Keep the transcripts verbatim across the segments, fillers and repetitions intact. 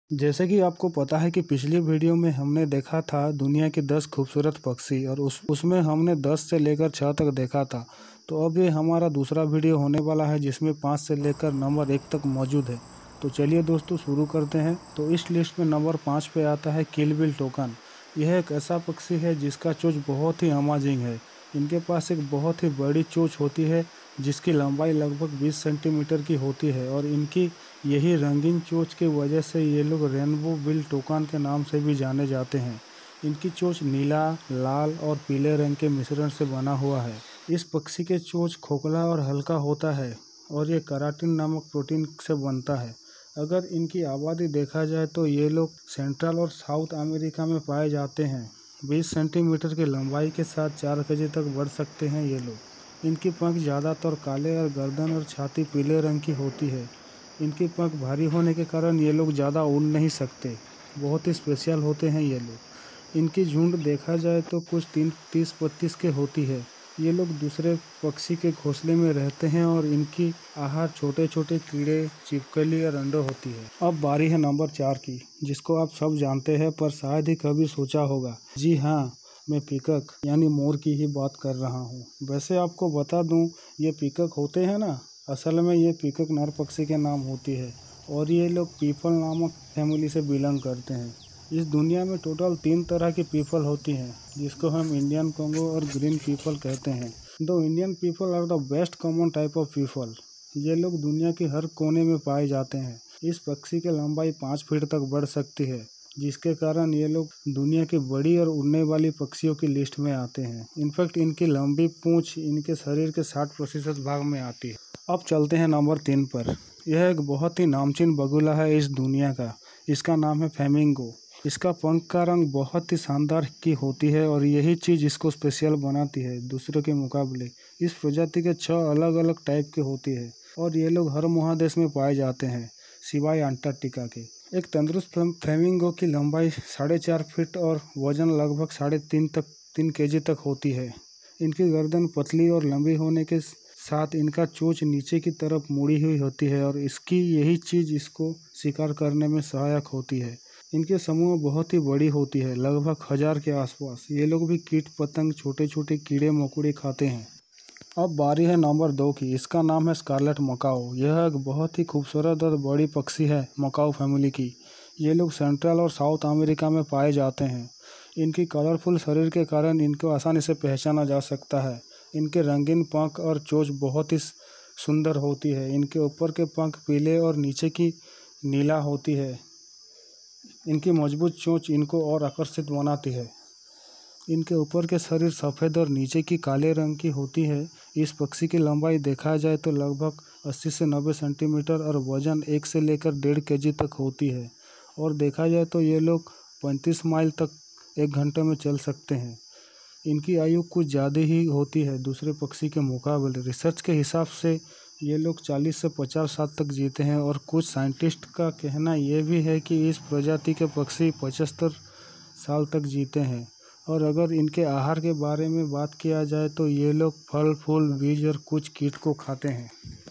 जैसे कि आपको पता है कि पिछली वीडियो में हमने देखा था दुनिया के दस खूबसूरत पक्षी और उस उसमें हमने दस से लेकर छः तक देखा था। तो अब ये हमारा दूसरा वीडियो होने वाला है जिसमें पाँच से लेकर नंबर एक तक मौजूद है। तो चलिए दोस्तों शुरू करते हैं। तो इस लिस्ट में नंबर पाँच पे आता है किल बिल टोकन। यह एक ऐसा पक्षी है जिसका चोंच बहुत ही अमेजिंग है। इनके पास एक बहुत ही बड़ी चोंच होती है जिसकी लंबाई लगभग बीस सेंटीमीटर की होती है और इनकी यही रंगीन चोंच की वजह से ये लोग रेनबो बिल टोकन के नाम से भी जाने जाते हैं। इनकी चोंच नीला, लाल और पीले रंग के मिश्रण से बना हुआ है। इस पक्षी के चोंच खोखला और हल्का होता है और ये केराटिन नामक प्रोटीन से बनता है। अगर इनकी आबादी देखा जाए तो ये लोग सेंट्रल और साउथ अमेरिका में पाए जाते हैं। बीस सेंटीमीटर की लंबाई के साथ चार केजी तक बढ़ सकते हैं ये लोग। इनकी पंख ज़्यादातर काले और गर्दन और छाती पीले रंग की होती है। इनके पंख भारी होने के कारण ये लोग ज़्यादा उड़ नहीं सकते। बहुत ही स्पेशल होते हैं ये लोग। इनकी झुंड देखा जाए तो कुछ तीन तीस बत्तीस के होती है। ये लोग दूसरे पक्षी के घोंसले में रहते हैं और इनकी आहार छोटे छोटे कीड़े, छिपकली और अंडे होती है। अब बारी है नंबर चार की, जिसको आप सब जानते हैं पर शायद ही कभी सोचा होगा। जी हाँ, मैं पीकॉक यानी मोर की ही बात कर रहा हूँ। वैसे आपको बता दूँ, ये पीकॉक होते हैं ना, असल में ये पीकॉक नर पक्षी के नाम होती है और ये लोग पीपल नामक फैमिली से बिलोंग करते हैं। इस दुनिया में टोटल तीन तरह की पीपल होती हैं जिसको हम इंडियन कोंगो और ग्रीन पीपल कहते हैं। दो Indian people are the best common type of people. ये लोग दुनिया के हर कोने में पाए जाते हैं। इस पक्षी की लंबाई पाँच फीट तक बढ़ सकती है, जिसके कारण ये लोग दुनिया की बड़ी और उड़ने वाली पक्षियों की लिस्ट में आते हैं। इनफैक्ट इनकी लंबी पूंछ इनके शरीर के साठ प्रतिशत भाग में आती है। अब चलते हैं नंबर तीन पर। यह एक बहुत ही नामचीन बगुला है इस दुनिया का। इसका नाम है फ्लेमिंगो। इसका पंख का रंग बहुत ही शानदार की होती है और यही चीज़ इसको स्पेशल बनाती है दूसरों के मुकाबले। इस प्रजाति के छह अलग अलग टाइप के होती है और ये लोग हर महादेश में पाए जाते हैं सिवाय अंटार्कटिका के। एक तंदुरुस्त फ्लेमिंगो की लंबाई साढ़े चार फीट और वजन लगभग साढ़े तीन तक तीन केजी तक होती है। इनकी गर्दन पतली और लंबी होने के साथ इनका चोंच नीचे की तरफ मुड़ी हुई होती है और इसकी यही चीज़ इसको शिकार करने में सहायक होती है। इनके समूह बहुत ही बड़ी होती है, लगभग हजार के आसपास। ये लोग भी कीट पतंग, छोटे छोटे कीड़े मकोड़े खाते हैं। अब बारी है नंबर दो की। इसका नाम है स्कारलेट मकाओ। यह एक बहुत ही खूबसूरत और बड़ी पक्षी है मकाओ फैमिली की। ये लोग सेंट्रल और साउथ अमेरिका में पाए जाते हैं। इनकी कलरफुल शरीर के कारण इनको आसानी से पहचाना जा सकता है। इनके रंगीन पंख और चोंच बहुत ही सुंदर होती है। इनके ऊपर के पंख पीले और नीचे की नीला होती है। इनकी मजबूत चोंच इनको और आकर्षित बनाती है। इनके ऊपर के शरीर सफ़ेद और नीचे की काले रंग की होती है। इस पक्षी की लंबाई देखा जाए तो लगभग अस्सी से नब्बे सेंटीमीटर और वजन एक से लेकर डेढ़ केजी तक होती है। और देखा जाए तो ये लोग पैंतीस माइल तक एक घंटे में चल सकते हैं। इनकी आयु कुछ ज़्यादा ही होती है दूसरे पक्षी के मुकाबले। रिसर्च के हिसाब से ये लोग चालीस से पचास साल तक जीते हैं और कुछ साइंटिस्ट का कहना यह भी है कि इस प्रजाति के पक्षी पचहत्तर साल तक जीते हैं। और अगर इनके आहार के बारे में बात किया जाए तो ये लोग फल, फूल, बीज और कुछ कीट को खाते हैं।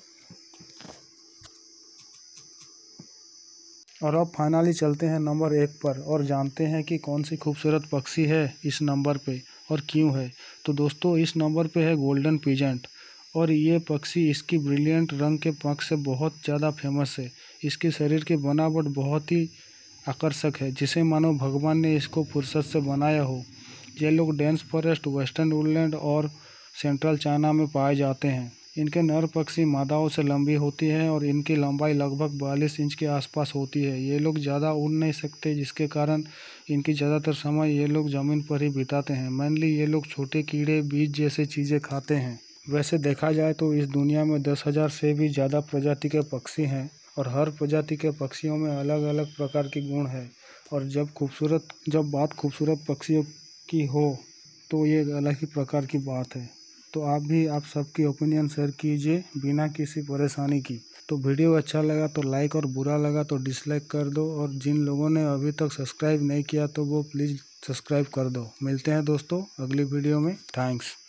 और अब फाइनली चलते हैं नंबर एक पर और जानते हैं कि कौन सी खूबसूरत पक्षी है इस नंबर पे और क्यों है। तो दोस्तों, इस नंबर पे है गोल्डन पीजेंट और ये पक्षी इसकी ब्रिलियंट रंग के पंख से बहुत ज़्यादा फेमस है। इसके शरीर की बनावट बहुत ही आकर्षक है, जिसे मानो भगवान ने इसको फुर्सत से बनाया हो। ये लोग डेंस फॉरेस्ट, वेस्टर्न वुडलैंड और सेंट्रल चाइना में पाए जाते हैं। इनके नर पक्षी मादाओं से लंबी होती है और इनकी लंबाई लगभग बयालीस इंच के आसपास होती है। ये लोग ज़्यादा उड़ नहीं सकते, जिसके कारण इनकी ज़्यादातर समय ये लोग ज़मीन पर ही बिताते हैं। मेनली ये लोग छोटे कीड़े, बीज जैसे चीज़ें खाते हैं। वैसे देखा जाए तो इस दुनिया में दस हज़ार से भी ज़्यादा प्रजाति के पक्षी हैं और हर प्रजाति के पक्षियों में अलग अलग प्रकार के गुण हैं। और जब खूबसूरत जब बात खूबसूरत पक्षियों की हो तो ये अलग ही प्रकार की बात है। तो आप भी आप सबकी ओपिनियन शेयर कीजिए बिना किसी परेशानी की। तो वीडियो अच्छा लगा तो लाइक और बुरा लगा तो डिसलाइक कर दो। और जिन लोगों ने अभी तक सब्सक्राइब नहीं किया तो वो प्लीज़ सब्सक्राइब कर दो। मिलते हैं दोस्तों अगली वीडियो में। थैंक्स।